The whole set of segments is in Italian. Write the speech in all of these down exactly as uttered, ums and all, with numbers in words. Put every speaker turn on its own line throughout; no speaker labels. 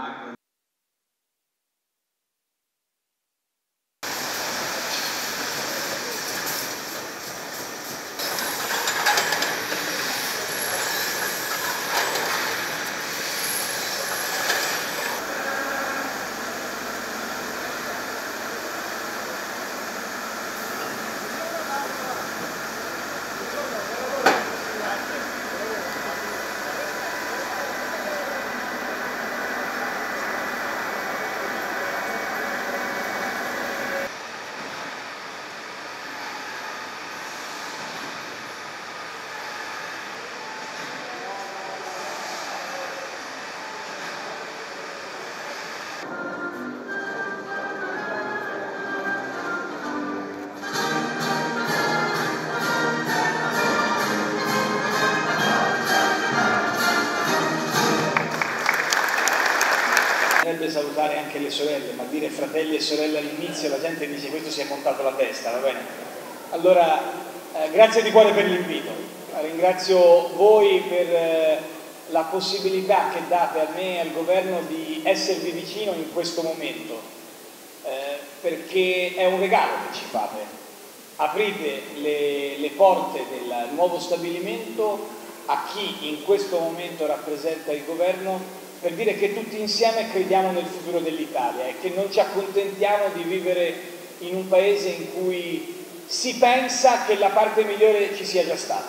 Salutare anche le sorelle, ma dire fratelli e sorelle all'inizio la gente dice questo si è montato la testa, va bene? Allora, eh, grazie di cuore per l'invito, ringrazio voi per eh, la possibilità che date a me e al governo di esservi vicino in questo momento, eh, perché è un regalo che ci fate, aprite le, le porte del nuovo stabilimento a chi in questo momento rappresenta il governo, per dire che tutti insieme crediamo nel futuro dell'Italia e che non ci accontentiamo di vivere in un paese in cui si pensa che la parte migliore ci sia già stata.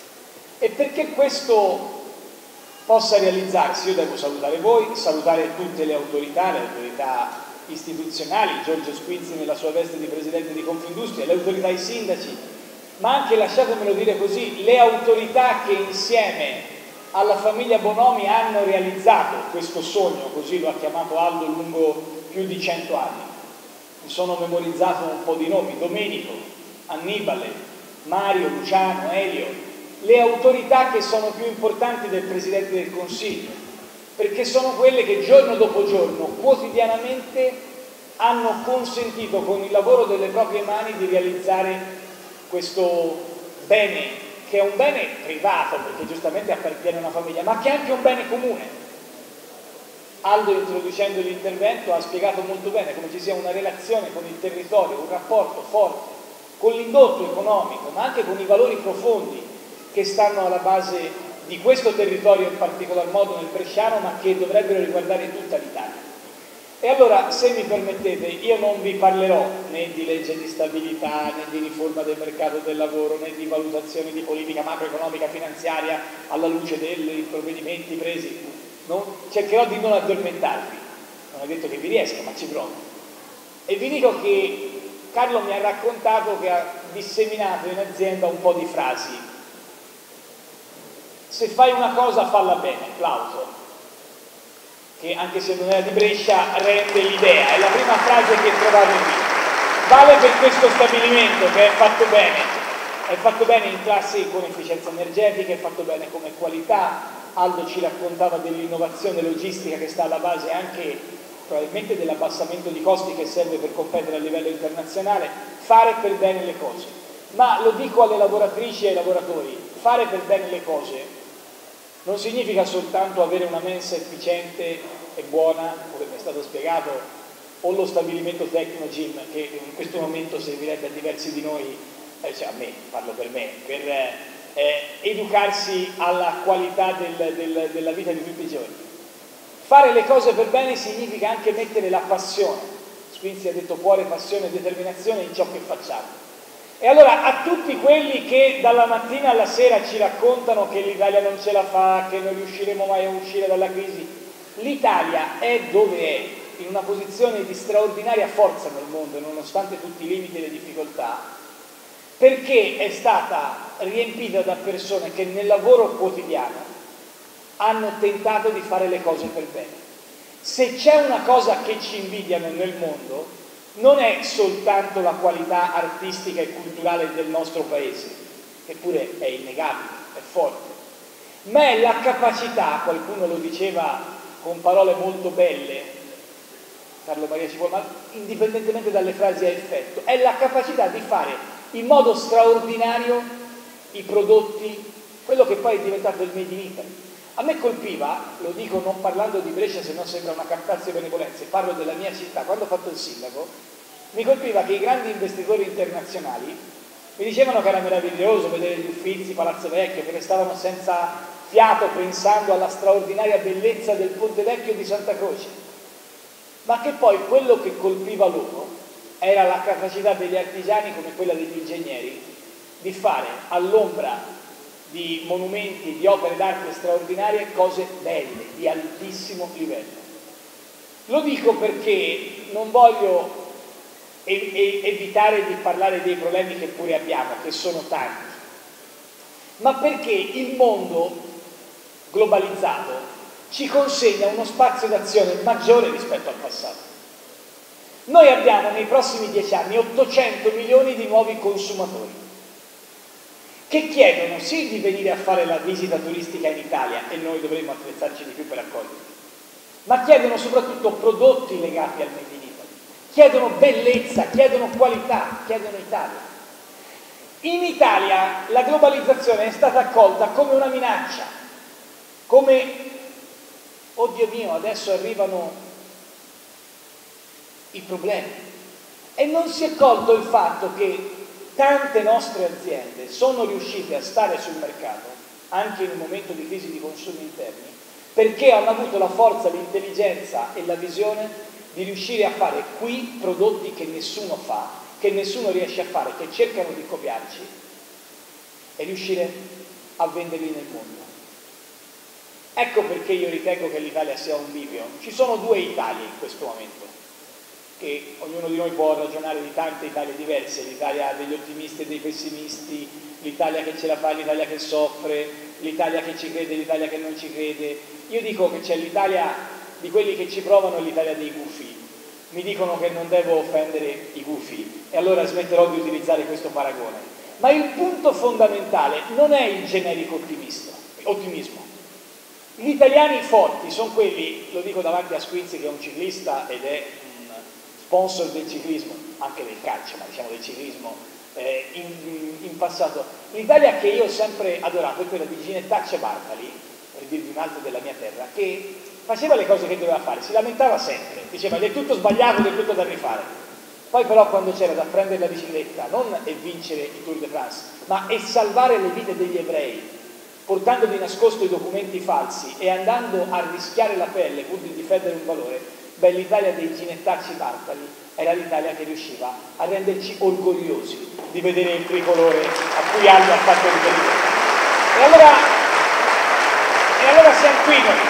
E perché questo possa realizzarsi, io devo salutare voi, salutare tutte le autorità, le autorità istituzionali, Giorgio Squizzi nella sua veste di Presidente di Confindustria, le autorità, i sindaci, ma anche, lasciatemelo dire così, le autorità che insieme alla famiglia Bonomi hanno realizzato questo sogno, così lo ha chiamato Aldo, lungo più di cento anni. Mi sono memorizzato un po' di nomi: Domenico, Annibale, Mario, Luciano, Elio, le autorità che sono più importanti del Presidente del Consiglio, perché sono quelle che giorno dopo giorno, quotidianamente, hanno consentito con il lavoro delle proprie mani di realizzare questo bene, che è un bene privato, perché giustamente appartiene a una famiglia, ma che è anche un bene comune. Aldo, introducendo l'intervento, ha spiegato molto bene come ci sia una relazione con il territorio, un rapporto forte con l'indotto economico, ma anche con i valori profondi che stanno alla base di questo territorio, in particolar modo nel bresciano, ma che dovrebbero riguardare tutta l'Italia. E allora, se mi permettete, io non vi parlerò né di legge di stabilità, né di riforma del mercato del lavoro, né di valutazione di politica macroeconomica finanziaria alla luce dei provvedimenti presi. Non, cercherò di non addormentarvi, non ho detto che vi riesco, ma ci provo. E vi dico che Carlo mi ha raccontato che ha disseminato in azienda un po' di frasi. Se fai una cosa, falla bene, applauso. Che anche se non era di Brescia rende l'idea, è la prima frase che trovate qui. Vale per questo stabilimento, che è fatto bene, è fatto bene in classi con efficienza energetica, è fatto bene come qualità. Aldo ci raccontava dell'innovazione logistica che sta alla base anche probabilmente dell'abbassamento di costi che serve per competere a livello internazionale. Fare per bene le cose, ma lo dico alle lavoratrici e ai lavoratori, fare per bene le cose non significa soltanto avere una mensa efficiente e buona, come mi è stato spiegato, o lo stabilimento Tecnogym, che in questo momento servirebbe a diversi di noi, eh, cioè a me, parlo per me, per eh, educarsi alla qualità del, del, della vita di tutti i giorni. Fare le cose per bene significa anche mettere la passione. Squinzi ha detto cuore, passione e determinazione in ciò che facciamo. E allora a tutti quelli che dalla mattina alla sera ci raccontano che l'Italia non ce la fa, che non riusciremo mai a uscire dalla crisi, l'Italia è dove è, in una posizione di straordinaria forza nel mondo, nonostante tutti i limiti e le difficoltà, perché è stata riempita da persone che nel lavoro quotidiano hanno tentato di fare le cose per bene. Se c'è una cosa che ci invidiano nel mondo, non è soltanto la qualità artistica e culturale del nostro paese, che pure è innegabile, è forte, ma è la capacità, qualcuno lo diceva con parole molto belle, Carlo Maria Cipolla, ma indipendentemente dalle frasi a effetto, è la capacità di fare in modo straordinario i prodotti, quello che poi è diventato il Made in Italy. A me colpiva, lo dico non parlando di Brescia se no sembra una captazio benevolenza, parlo della mia città, quando ho fatto il sindaco, mi colpiva che i grandi investitori internazionali mi dicevano che era meraviglioso vedere gli Uffizi, Palazzo Vecchio, che restavano senza fiato pensando alla straordinaria bellezza del Ponte Vecchio di Santa Croce, ma che poi quello che colpiva loro era la capacità degli artigiani come quella degli ingegneri di fare all'ombra di monumenti, di opere d'arte straordinarie, cose belle, di altissimo livello. Lo dico perché non voglio e, e, evitare di parlare dei problemi che pure abbiamo, che sono tanti, ma perché il mondo globalizzato ci consegna uno spazio d'azione maggiore rispetto al passato. Noi abbiamo nei prossimi dieci anni ottocento milioni di nuovi consumatori che chiedono sì di venire a fare la visita turistica in Italia, e noi dovremmo attrezzarci di più per accoglierli, ma chiedono soprattutto prodotti legati al Made in Italy, chiedono bellezza, chiedono qualità, chiedono Italia. In Italia la globalizzazione è stata accolta come una minaccia, come, oddio mio, adesso arrivano i problemi, e non si è colto il fatto che tante nostre aziende sono riuscite a stare sul mercato anche in un momento di crisi di consumi interni perché hanno avuto la forza, l'intelligenza e la visione di riuscire a fare qui prodotti che nessuno fa, che nessuno riesce a fare, che cercano di copiarci e riuscire a venderli nel mondo. Ecco perché io ritengo che l'Italia sia un bivio. Ci sono due Italie in questo momento, che ognuno di noi può ragionare di tante Italie diverse, l'Italia degli ottimisti e dei pessimisti, l'Italia che ce la fa, l'Italia che soffre, l'Italia che ci crede, l'Italia che non ci crede. Io dico che c'è l'Italia di quelli che ci provano e l'Italia dei gufi. Mi dicono che non devo offendere i gufi e allora smetterò di utilizzare questo paragone. Ma il punto fondamentale non è il generico ottimismo. Gli italiani forti sono quelli, lo dico davanti a Squinzi che è un ciclista ed è sponsor del ciclismo, anche del calcio, ma diciamo del ciclismo eh, in, in passato. L'Italia che io ho sempre adorato è quella di Ginettaccia Bartali, per dirvi un altro della mia terra, che faceva le cose che doveva fare, si lamentava sempre, diceva è tutto sbagliato, è tutto da rifare. Poi però quando c'era da prendere la bicicletta, non è vincere il Tour de France, ma è salvare le vite degli ebrei, portando di nascosto i documenti falsi e andando a rischiare la pelle pur di difendere un valore, beh, l'Italia dei Ginettacci Bartali era l'Italia che riusciva a renderci orgogliosi di vedere il tricolore a cui Aldo ha fatto riferimento. E allora, e allora siamo qui noi.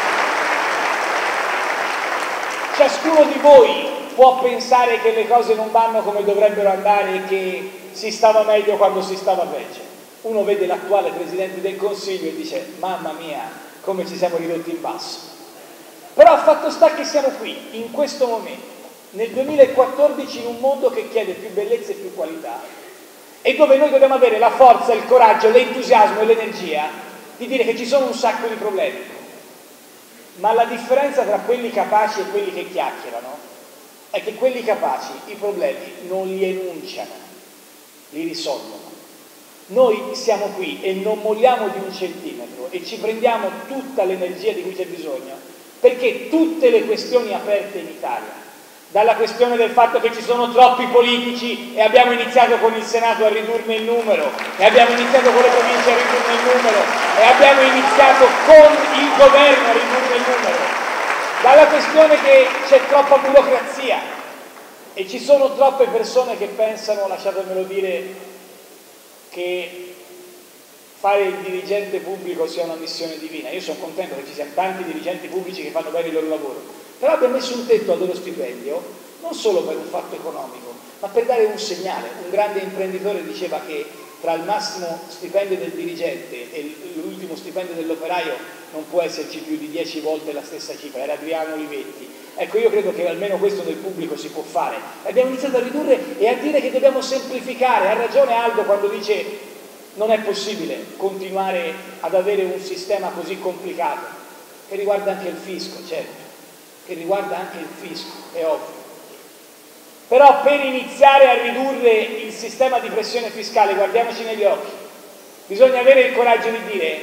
Ciascuno di voi può pensare che le cose non vanno come dovrebbero andare e che si stava meglio quando si stava peggio. Uno vede l'attuale Presidente del Consiglio e dice mamma mia come ci siamo ridotti in basso. Però fatto sta che siamo qui, in questo momento, nel duemilaquattordici, in un mondo che chiede più bellezza e più qualità e dove noi dobbiamo avere la forza, il coraggio, l'entusiasmo e l'energia di dire che ci sono un sacco di problemi. Ma la differenza tra quelli capaci e quelli che chiacchierano è che quelli capaci i problemi non li enunciano, li risolvono. Noi siamo qui e non molliamo di un centimetro e ci prendiamo tutta l'energia di cui c'è bisogno perché tutte le questioni aperte in Italia, dalla questione del fatto che ci sono troppi politici e abbiamo iniziato con il Senato a ridurne il numero, e abbiamo iniziato con le province a ridurne il numero, e abbiamo iniziato con il governo a ridurne il numero, dalla questione che c'è troppa burocrazia e ci sono troppe persone che pensano, lasciatemelo dire, che fare il dirigente pubblico sia una missione divina. Io sono contento che ci siano tanti dirigenti pubblici che fanno bene il loro lavoro, però abbiamo messo un tetto al loro stipendio non solo per un fatto economico, ma per dare un segnale. Un grande imprenditore diceva che tra il massimo stipendio del dirigente e l'ultimo stipendio dell'operaio non può esserci più di dieci volte la stessa cifra, era Adriano Olivetti. Ecco, io credo che almeno questo nel pubblico si può fare. Abbiamo iniziato a ridurre e a dire che dobbiamo semplificare. Ha ragione Aldo quando dice non è possibile continuare ad avere un sistema così complicato, che riguarda anche il fisco, certo, che riguarda anche il fisco, è ovvio. Però per iniziare a ridurre il sistema di pressione fiscale, guardiamoci negli occhi, bisogna avere il coraggio di dire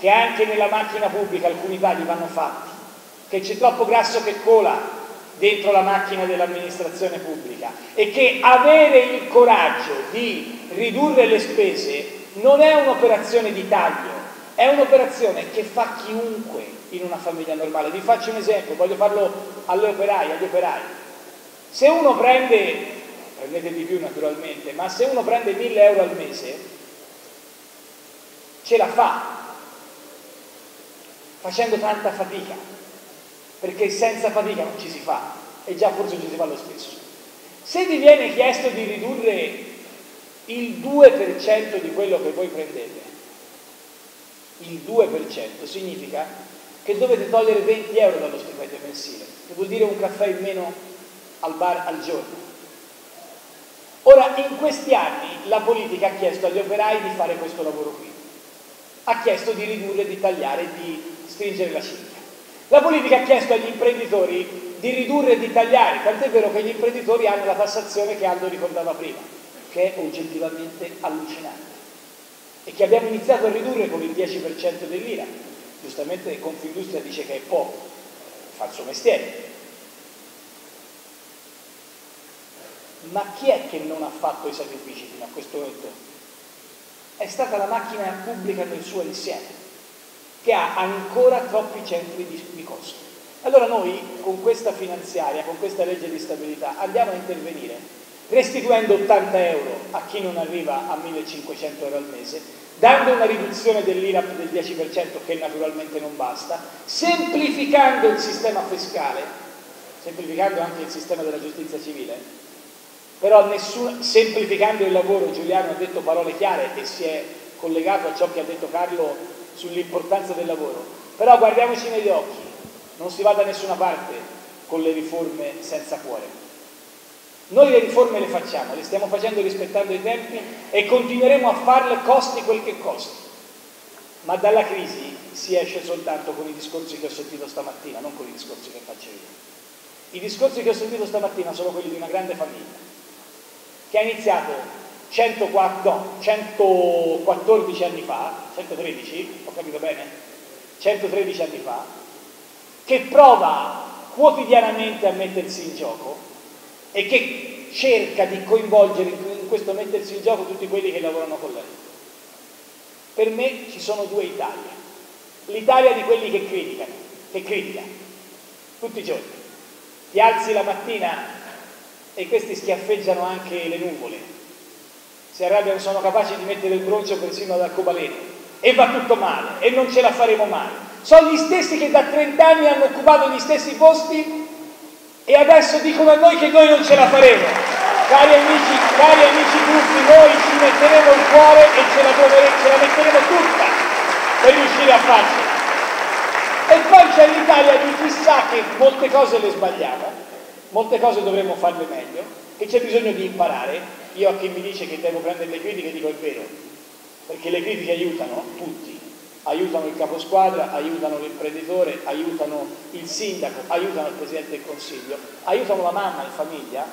che anche nella macchina pubblica alcuni tagli vanno fatti, che c'è troppo grasso che cola dentro la macchina dell'amministrazione pubblica e che avere il coraggio di ridurre le spese non è un'operazione di taglio, è un'operazione che fa chiunque in una famiglia normale. Vi faccio un esempio, voglio farlo agli operai, agli operai. Se uno prende, prendete di più naturalmente, ma se uno prende mille euro al mese, ce la fa, facendo tanta fatica, perché senza fatica non ci si fa, e già forse ci si fa lo stesso. Se vi viene chiesto di ridurre il due per cento di quello che voi prendete, il due per cento significa che dovete togliere venti euro dallo stipendio mensile, che vuol dire un caffè in meno al bar al giorno. Ora, in questi anni la politica ha chiesto agli operai di fare questo lavoro qui, ha chiesto di ridurre, di tagliare, di stringere la cinghia. La politica ha chiesto agli imprenditori di ridurre e di tagliare, tant'è vero che gli imprenditori hanno la tassazione che Aldo ricordava prima, che è oggettivamente allucinante, e che abbiamo iniziato a ridurre con il dieci per cento dell'I R A. Giustamente Confindustria dice che è poco, fa il suo mestiere. Ma chi è che non ha fatto i sacrifici fino a questo momento? È stata la macchina pubblica nel suo insieme, che ha ancora troppi centri di, di costo. Allora noi con questa finanziaria, con questa legge di stabilità, andiamo a intervenire restituendo ottanta euro a chi non arriva a millecinquecento euro al mese, dando una riduzione dell'I R A P del dieci per cento che naturalmente non basta, semplificando il sistema fiscale, semplificando anche il sistema della giustizia civile, però nessun, semplificando il lavoro. Giuliano ha detto parole chiare e si è collegato a ciò che ha detto Carlo sull'importanza del lavoro, però guardiamoci negli occhi, non si va da nessuna parte con le riforme senza cuore. Noi le riforme le facciamo, le stiamo facendo rispettando i tempi e continueremo a farle costi quel che costi, ma dalla crisi si esce soltanto con i discorsi che ho sentito stamattina, non con i discorsi che faccio io. I discorsi che ho sentito stamattina sono quelli di una grande famiglia che ha iniziato centoquattro, no, centoquattordici anni fa, centotredici, ho capito bene? centotredici anni fa, che prova quotidianamente a mettersi in gioco e che cerca di coinvolgere in questo mettersi in gioco tutti quelli che lavorano con lei. Per me ci sono due Italie. L'Italia di quelli che criticano, che critica tutti i giorni. Ti alzi la mattina e questi schiaffeggiano anche le nuvole, si arrabbiano, sono capaci di mettere il broncio persino ad arcobaleno e va tutto male e non ce la faremo mai. Sono gli stessi che da trent'anni hanno occupato gli stessi posti e adesso dicono a noi che noi non ce la faremo. Cari amici, cari amici tutti, noi ci metteremo il cuore e ce la, troveremo, ce la metteremo tutta per riuscire a farcela. E poi c'è l'Italia di chissà che molte cose le sbagliamo, molte cose dovremmo farle meglio, che c'è bisogno di imparare. Io a chi mi dice che devo prendere le critiche dico è vero, perché le critiche aiutano tutti, aiutano il caposquadra, aiutano l'imprenditore, aiutano il sindaco, aiutano il Presidente del Consiglio, aiutano la mamma in famiglia,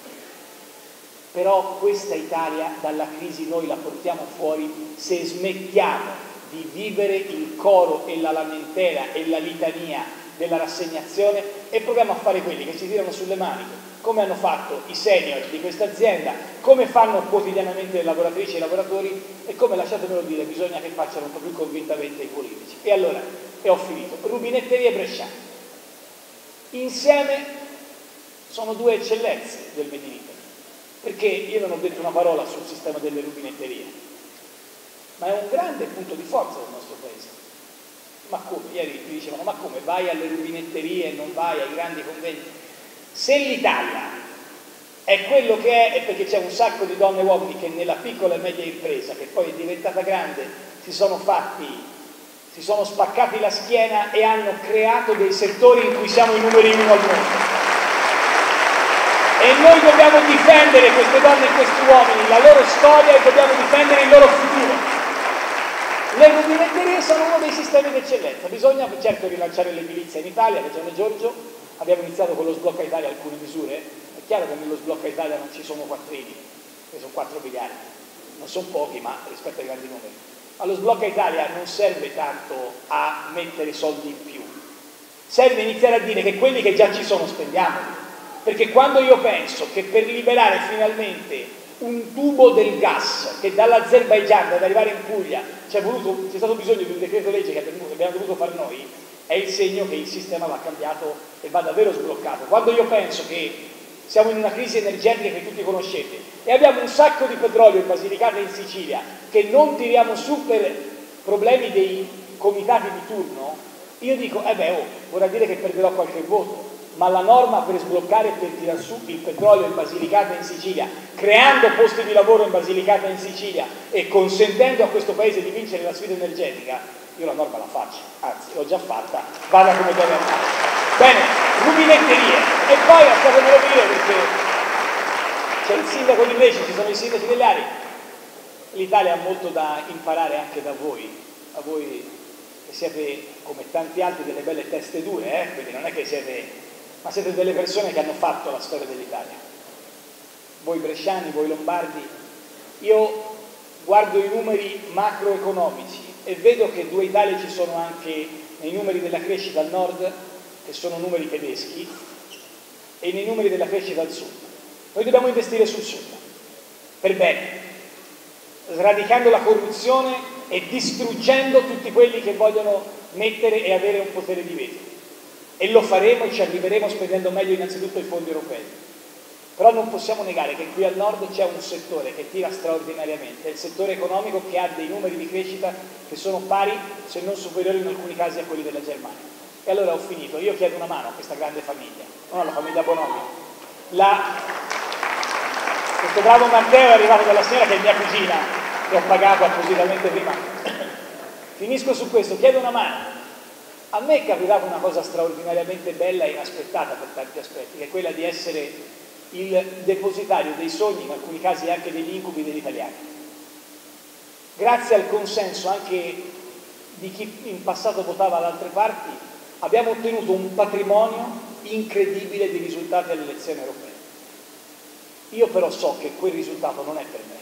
però questa Italia dalla crisi noi la portiamo fuori se smettiamo di vivere il coro e la lamentela e la litania della rassegnazione e proviamo a fare quelli che si tirano sulle maniche, come hanno fatto i senior di questa azienda, come fanno quotidianamente le lavoratrici e i lavoratori e come, lasciatemelo dire, bisogna che facciano un po' più convintamente i politici. E allora, e ho finito, rubinetterie bresciane. Insieme sono due eccellenze del Made in Italy, perché io non ho detto una parola sul sistema delle rubinetterie, ma è un grande punto di forza del nostro paese. Ma come? Ieri mi dicevano, ma come? Vai alle rubinetterie e non vai ai grandi conventi? Se l'Italia è quello che è, è perché c'è un sacco di donne e uomini che nella piccola e media impresa, che poi è diventata grande, si sono fatti, si sono spaccati la schiena e hanno creato dei settori in cui siamo i numeri uno al mondo. E noi dobbiamo difendere queste donne e questi uomini, la loro storia, e dobbiamo difendere il loro futuro. Le rubinetterie sono uno dei sistemi d'eccellenza. Bisogna certo rilanciare l'edilizia in Italia, ha ragione Giorgio. Abbiamo iniziato con lo sblocca Italia alcune misure, è chiaro che nello sblocca Italia non ci sono quattrini, che sono quattro miliardi, non sono pochi ma rispetto ai grandi numeri, ma lo sblocca Italia non serve tanto a mettere soldi in più, serve iniziare a dire che quelli che già ci sono spendiamoli, perché quando io penso che per liberare finalmente un tubo del gas che dall'Azerbaigian ad arrivare in Puglia c'è, voluto, c'è stato bisogno di un decreto legge che abbiamo dovuto fare noi, è il segno che il sistema va cambiato e va davvero sbloccato. Quando io penso che siamo in una crisi energetica che tutti conoscete e abbiamo un sacco di petrolio in Basilicata e in Sicilia che non tiriamo su per problemi dei comitati di turno, io dico, eh beh, oh, vorrà dire che perderò qualche voto, ma la norma per sbloccare e per tirare su il petrolio in Basilicata e in Sicilia, creando posti di lavoro in Basilicata e in Sicilia e consentendo a questo paese di vincere la sfida energetica, io la norma la faccio, anzi l'ho già fatta, vada come deve andare. Bene, rubinetterie, e poi lasciatemelo dire perché c'è il sindaco di Lecce, ci sono i sindaci delle aree, l'Italia ha molto da imparare anche da voi, a voi che siete come tanti altri delle belle teste dure, eh? Quindi non è che siete, ma siete delle persone che hanno fatto la storia dell'Italia, voi bresciani, voi lombardi. Io guardo i numeri macroeconomici e vedo che due Italie ci sono anche nei numeri della crescita al nord, che sono numeri tedeschi, e nei numeri della crescita al sud. Noi dobbiamo investire sul sud, per bene, sradicando la corruzione e distruggendo tutti quelli che vogliono mettere e avere un potere di veto. E lo faremo e ci arriveremo spendendo meglio innanzitutto i fondi europei. Però non possiamo negare che qui al nord c'è un settore che tira straordinariamente, è il settore economico che ha dei numeri di crescita che sono pari, se non superiori in alcuni casi a quelli della Germania. E allora ho finito, io chiedo una mano a questa grande famiglia, non alla famiglia Bonomi. La... Questo bravo Matteo è arrivato dalla signora che è mia cugina, che ho pagato appositamente prima. Finisco su questo, chiedo una mano. A me è capitata una cosa straordinariamente bella e inaspettata per tanti aspetti, che è quella di essere il depositario dei sogni, in alcuni casi anche degli incubi degli italiani. Grazie al consenso anche di chi in passato votava da altre parti, abbiamo ottenuto un patrimonio incredibile di risultati alle elezioni europee. Io però so che quel risultato non è per me.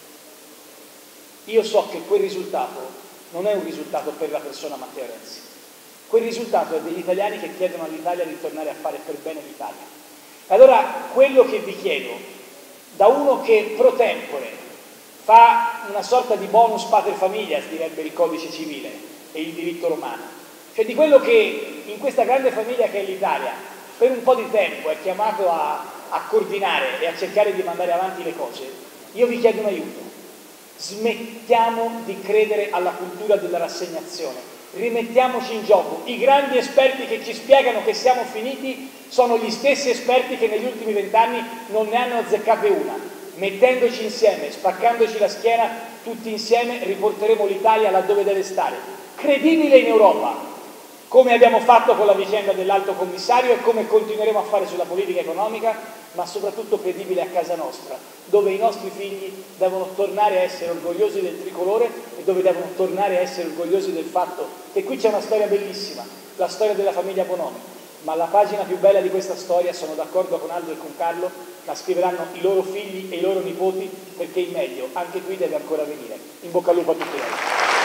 Io so che quel risultato non è un risultato per la persona Matteo Renzi. Quel risultato è degli italiani che chiedono all'Italia di tornare a fare per bene l'Italia. Allora, quello che vi chiedo, da uno che pro tempore fa una sorta di bonus pater familias, direbbe il codice civile e il diritto romano, cioè di quello che in questa grande famiglia che è l'Italia, per un po' di tempo è chiamato a, a coordinare e a cercare di mandare avanti le cose, io vi chiedo un aiuto. Smettiamo di credere alla cultura della rassegnazione. Rimettiamoci in gioco. I grandi esperti che ci spiegano che siamo finiti sono gli stessi esperti che negli ultimi vent'anni non ne hanno azzeccate una. Mettendoci insieme, spaccandoci la schiena, tutti insieme riporteremo l'Italia laddove deve stare. Credibile in Europa, come abbiamo fatto con la vicenda dell'Alto Commissario e come continueremo a fare sulla politica economica, ma soprattutto credibile a casa nostra, dove i nostri figli devono tornare a essere orgogliosi del tricolore e dove devono tornare a essere orgogliosi del fatto che qui c'è una storia bellissima, la storia della famiglia Bonomi, ma la pagina più bella di questa storia, sono d'accordo con Aldo e con Carlo, la scriveranno i loro figli e i loro nipoti, perché il meglio anche qui deve ancora venire. In bocca al lupo a tutti noi.